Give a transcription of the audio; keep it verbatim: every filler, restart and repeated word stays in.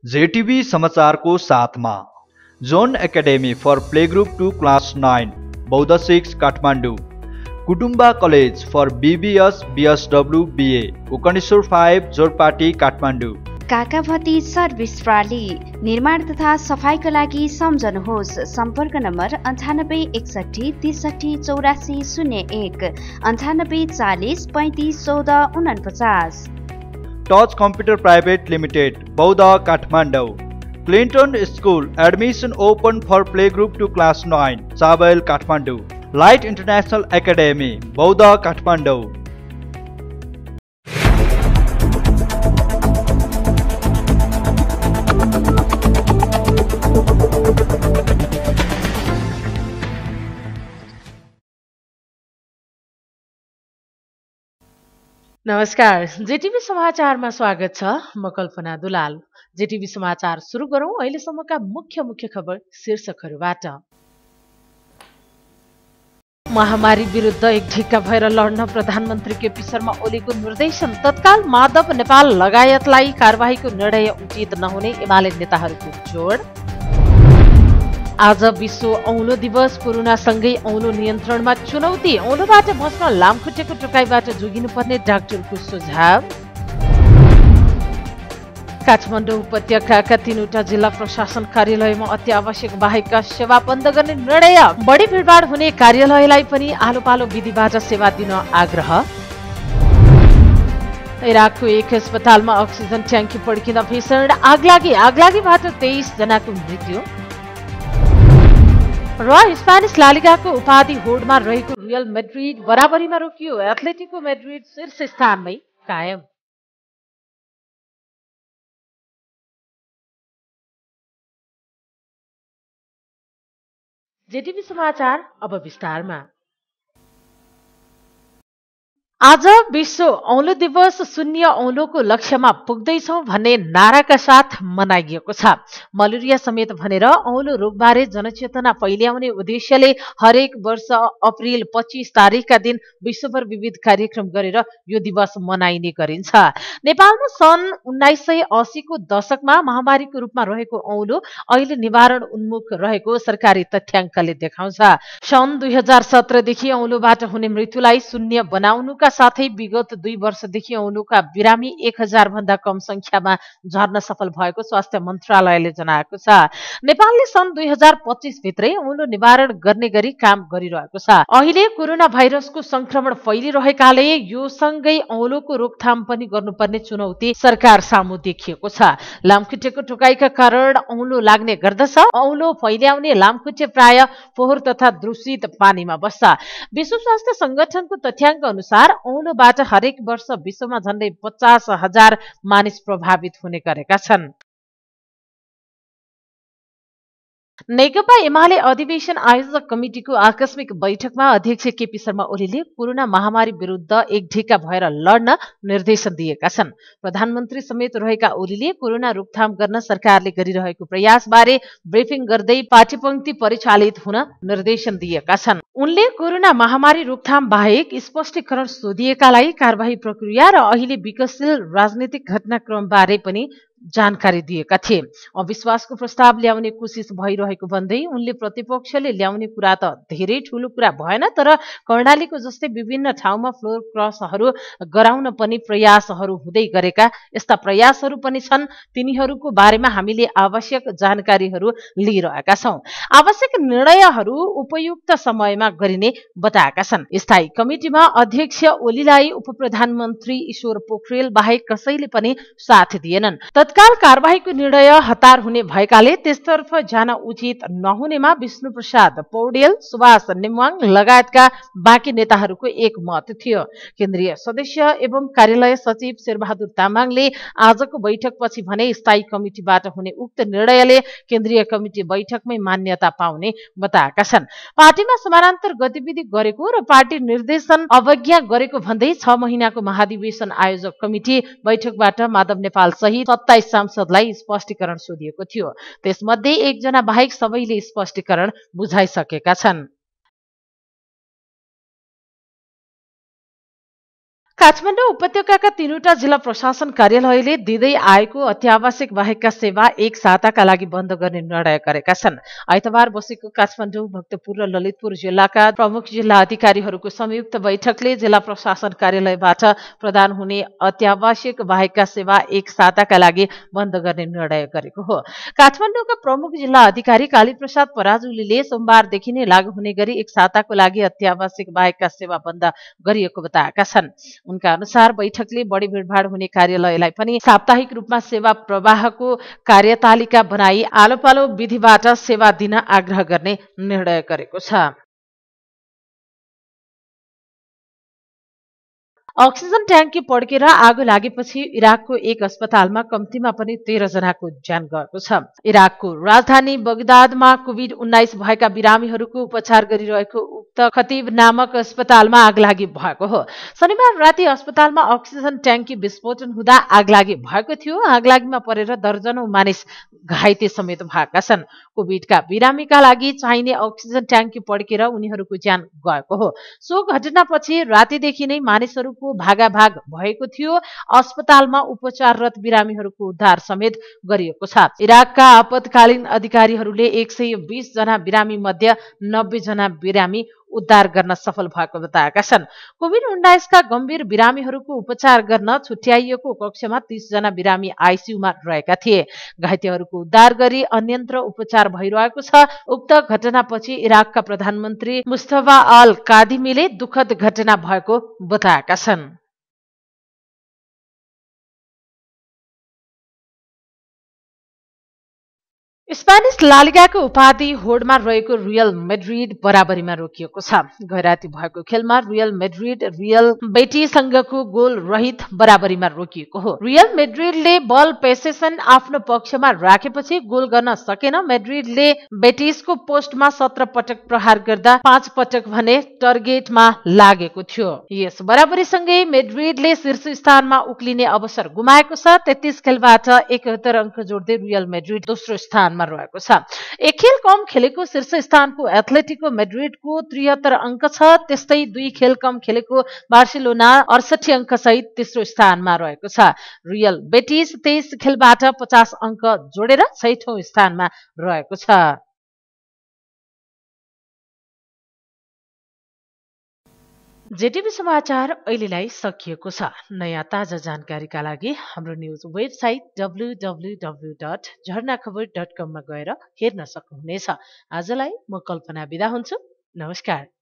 जेटीभी समाचारको साथमा zone academy for play group to class nine Boudha six Kathmandu, Kutumba college for BBS BSW BA उकनेश्वर five Jorpati Kathmandu, काकाभती service प्रणाली निर्माण तथा सफाईका लागि सम्झनुहोस्। सम्पर्क नम्बर अन्ठानब्बे एकसठी त्रिसठी चौरासी शून्य एक अन्ठानब्बे चालिस पैँतिस चौध उनपचास। Touch computer private limited Boudha Kathmandu, Clinton school admission open for play group to class nine Chabahil Kathmandu, light international academy Boudha Kathmandu. नमस्कार, जेटीभी समाचारमा स्वागत छ। म कल्पना दुलाल। जेटीभी समाचार सुरु गरौं अहिलेसम्मका मुख्य मुख्य खबर शीर्षकहरूबाट। महामारी विरुद्ध एक ढिक्का भएर लड्न प्रधानमन्त्री केपी शर्मा ओलीको निर्देशन। तत्काल माधव नेपाल लगायतलाई कारबाहीको निर्णय उचित नहुने एमाले नेताहरूको जोड। आज विश्व औलो दिवस। कोरोनासँगै औलो नियन्त्रणमा चुनौती। औलोबाट बच्न लामखुट्टेको टोकाइबाट जोगिनुपर्ने डाक्टरको सुझाव। काठमाडौँ उपत्यकाका तीनवटा जिल्ला प्रशासन कार्यालयमा अत्यावश्यक बाहेकका सेवा बन्द गर्ने निर्णय। बढी भिडभाड हुने कार्यालयलाई पनि आलो पालो विधिबाट सेवा दिन आग्रह। इराकको एक अस्पतालमा अक्सिजन ट्याङ्की पड्किँदा भीषण आगलागी। आगलागीबाट तेइस जनाको मृत्यु। र स्पेनिस लालिगाको उपाधि होडमा रहेको रियल मैड्रिड बराबरीमा रोकियो। एथलेटिको मैड्रिड शीर्ष स्थानमै कायम। जेटीभी समाचार अब विस्तारमा। आज विश्व औलो दिवस शून्य औलोको लक्ष्यमा पुग्दैछौं भन्ने नाराका साथ मनाइएको छ। मलेरिया समेत भनेर औलो रोगबारे जनचेतना फैल्याउने उद्देश्यले हरेक वर्ष अप्रिल पच्चीस तारिकका दिन विश्वभर विविध कार्यक्रम गरेर यो दिवस मनाइने गरिन्छ। नेपालमा सन् उन्नाइस सय अस्सीको दशकमा महामारीको रूपमा रहेको औलो अहिले निवारण उन्मुख रहेको सरकारी तथ्याङ्कले देखाउँछ। सन् दुई हजार सत्रदेखि औलोबाट हुने मृत्युलाई शून्य बनाउनुका साथै विगत दुई वर्षदेखि औलोका बिरामी एक हजार भन्दा कम संख्यामा झर्न सफल भएको स्वास्थ्य मन्त्रालयले जनाएको छ। नेपालले सन् दुई हजार पच्चीस भित्रै औलो निवारण गर्ने गरी काम गरिरहेको छ। अहिले कोरोना भाइरसको संक्रमण फैलिरहेकाले यो सँगै औलोको रोकथाम पनि गर्नुपर्ने चुनौती सरकार सामु देखिएको छ। लामखुट्टेको टोकाइका कारण औलो लाग्ने गर्दछ। औलो फैल्याउने लामखुट्टे प्राय फोहोर तथा दूषित पानीमा बस्छ। विश्व स्वास्थ्य संगठनको तथ्याङ्क अनुसार औलोबाट हरेक वर्ष विश्वमा झन्डै पचास हजार मानिस प्रभावित हुने गरेका छन्। नेकपा एमाले अधिवेशन आयोजक कमिटिको आकस्मिक बैठकमा अध्यक्ष केपी शर्मा ओलीले कोरोना महामारी विरुद्ध एक ढिक्का भएर लड्न निर्देशन दिएका छन्। प्रधानमन्त्री समेत रहेका ओलीले कोरोना रोकथाम गर्न सरकारले गरिरहेको प्रयासबारे ब्रिफिङ गर्दै पाठ्यपङ्क्ति परिचालित हुन निर्देशन दिएका छन्। उनले कोरोना महामारी रोकथाम बाहेक स्पष्टीकरण सोधिएकालाई कारबाही प्रक्रिया र अहिले विकासशील राजनीतिक घटनाक्रमबारे पनि जानकारी दिएका थिए। अविश्वासको प्रस्ताव ल्याउने कोसिस भइरहेको भन्दै उनले प्रतिपक्षले ल्याउने कुरा त धेरै ठूलो कुरा भएन, तर कर्णालीको जस्तै विभिन्न ठाउँमा फ्लोर क्रसहरू गराउन पनि प्रयासहरू हुँदै गरेका यस्ता प्रयासहरू पनि छन्। तिनीहरूको बारेमा हामीले आवश्यक जानकारीहरू लिइरहेका छौं। आवश्यक निर्णयहरू उपयुक्त समयमा गरिने बताएका छन्। स्थायी कमिटिमा अध्यक्ष ओलीलाई उपप्रधानमन्त्री ईश्वर पोखरेल बाहेक कसैले पनि साथ दिएनन्। तत्काल कारबाहीको निर्णय हतार हुने भएकाले त्यसतर्फ जान उचित नहुनेमा विष्णु प्रसाद पौडेल, सुभाष नेमवाङ लगायतका बाँकी नेताहरूको एक मत थियो। केन्द्रीय सदस्य एवं कार्यालय सचिव शेरबहादुर तामाङले आजको बैठकपछि भने स्थायी कमिटिबाट हुने उक्त निर्णयले केन्द्रीय कमिटी बैठकमै मान्यता पाउने बताएका छन्। पार्टीमा समानान्तर गतिविधि गरेको र पार्टी निर्देशन अवज्ञा गरेको भन्दै छ महिनाको महाधिवेशन आयोजक कमिटी बैठकबाट माधव नेपाल सहित सत्ताइस सांसदलाई स्पष्टीकरण सोधिएको थियो। त्यसमध्ये एकजना बाहेक सबैले स्पष्टीकरण बुझाइसकेका छन्। काठमाडौँ उपत्यकाका तीनवटा जिल्ला प्रशासन कार्यालयले दिँदै आएको अत्यावश्यक बाहेकका सेवा एक साताका लागि बन्द गर्ने निर्णय गरेका छन्। आइतबार बसेको काठमाडौँ, भक्तपुर र ललितपुर जिल्लाका प्रमुख जिल्ला अधिकारीहरूको संयुक्त बैठकले जिल्ला प्रशासन कार्यालयबाट प्रदान हुने अत्यावश्यक बाहेकका सेवा एक साताका लागि बन्द गर्ने निर्णय गरेको हो। काठमाडौँका प्रमुख जिल्ला अधिकारी कालीप्रसाद पराजुलीले सोमबारदेखि नै लागू हुने गरी एक साताको लागि अत्यावश्यक बाहेकका सेवा बन्द गरिएको बताएका छन्। उनका अनुसार बैठकले बढी भिडभाड हुने कार्यालयलाई पनि साप्ताहिक रूपमा सेवा प्रवाहको कार्यतालिका बनाई आलोपालो विधिबाट सेवा दिन आग्रह गर्ने निर्णय गरेको छ। अक्सिजन ट्याङ्की पड्केर आगो लागेपछि इराकको एक अस्पतालमा कम्तीमा पनि तेह्र जनाको ज्यान गएको छ। इराकको राजधानी बगदादमा कोभिड उन्नाइस भएका बिरामीहरूको उपचार गरिरहेको उक्त खतिब नामक अस्पतालमा आगलागी भएको हो। शनिबार राति अस्पतालमा अक्सिजन ट्याङ्की विस्फोटन हुँदा आगलागी भएको थियो। आगलागीमा परेर दर्जनौं मानिस घाइते समेत भएका छन्। कोभिडका बिरामीका लागि चाहिने अक्सिजन ट्याङ्की पड्केर उनीहरूको ज्यान गएको हो। सो घटनापछि रातिदेखि नै मानिसहरू भागाभाग भएको थियो। अस्पतालमा उपचाररत बिरामीहरूको उद्धार समेत गरिएको छ। इराकका आपतकालीन अधिकारीहरूले एक सय बीस जना बिरामी मध्ये नब्बे जना बिरामी उद्धार गर्न सफल भएको बताएका छन्। कोभिड उन्नाइसका गम्भीर बिरामीहरूको उपचार गर्न छुट्याइएको कक्षमा तीस जना बिरामी आइसियूमा रहेका थिए। घाइतेहरूको उद्धार गरी अन्यत्र उपचार भइरहेको छ। उक्त घटनापछि इराकका प्रधानमन्त्री मुस्तफा अल कादिमीले दुःखद घटना भएको बताएका छन्। स्पेनिस लालिगाको उपाधि होडमा रहेको रियल मेड्रिड बराबरीमा रोकिएको छ। गैराती भएको खेलमा रियल मेड्रिड रियल बेटिससँगको गोल रहित बराबरीमा रोकिएको हो। रियल मेड्रिडले बल पेसेसन आफ्नो पक्षमा राखेपछि गोल गर्न सकेन। मेड्रिडले बेटिसको पोस्टमा सत्र पटक प्रहार गर्दा पाँच पटक भने टार्गेटमा लागेको थियो। यस बराबरीसँगै मेड्रिडले शीर्ष स्थानमा उक्लिने अवसर गुमाएको छ। तेत्तीस खेलबाट एकहत्तर अङ्क जोड्दै रियल मेड्रिड दोस्रो स्थानमा रहेको छ। एक खेल कम खेलेको शीर्ष स्थानको एथलेटिको मेड्रिडको त्रिहत्तर अङ्क छ। त्यस्तै दुई खेल कम खेलेको बार्सिलोना अडसठी अङ्क सहित तेस्रो स्थानमा रहेको छ। रियल बेटिस तेइस खेलबाट पचास अङ्क जोडेर छैठौं स्थानमा रहेको छ। जेटिभी समाचार अहिलेलाई सकिएको छ। नयाँ ताजा जानकारीका लागि हाम्रो news website W W W dot Jharana Khabar dot कममा गएर हेर्न सक्नुहुनेछ। आजलाई म कल्पना बिदा हुन्छु। नमस्कार।